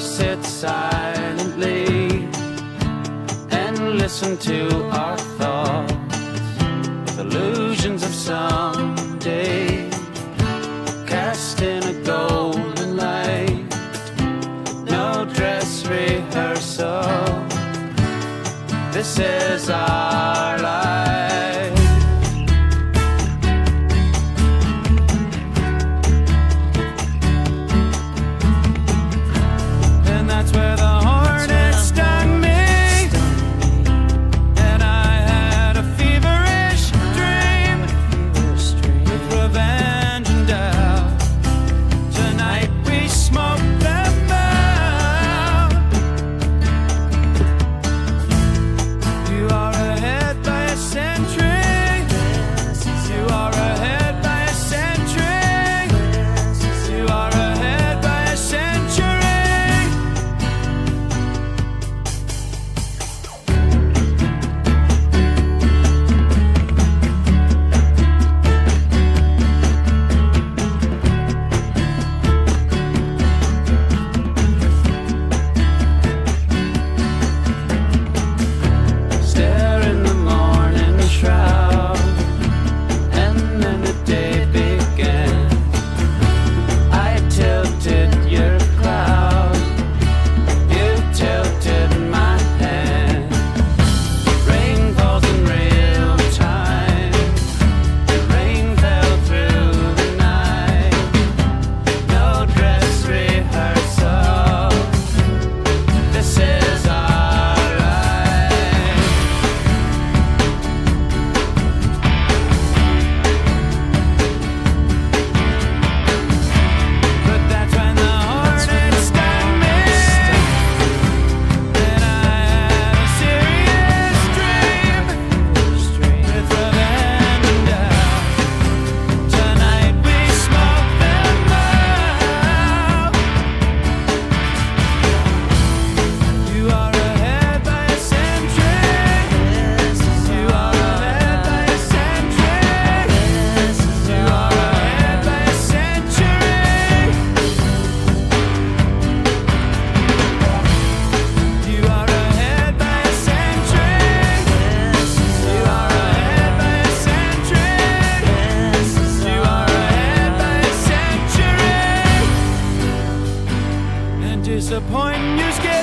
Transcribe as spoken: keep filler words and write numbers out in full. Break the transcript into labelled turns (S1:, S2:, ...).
S1: sit silently and listen to our thoughts, with illusions of someday cast in a golden light. No dress rehearsal, this is our life. And that's where the hornet stung me, and I had a feverish dream with revenge and doubt. Tonight we smoke them out. You are ahead by a century. You are ahead by a century. You are ahead by a century. Stare in the morning shroud, and then the day began. I tilted your cloud, you tilted my hand. Rain falls in real time, the rain fell through the night. No dress rehearsal, this is our life. But that's when the hornet stung me, and I had a serious dream with revenge and doubt. Tonight we smoke them out. You are ahead by a century. You are ahead by a century. You are ahead by a century. You are ahead by a century. You are ahead by a century. You are ahead by a century. And disappointing you, scared.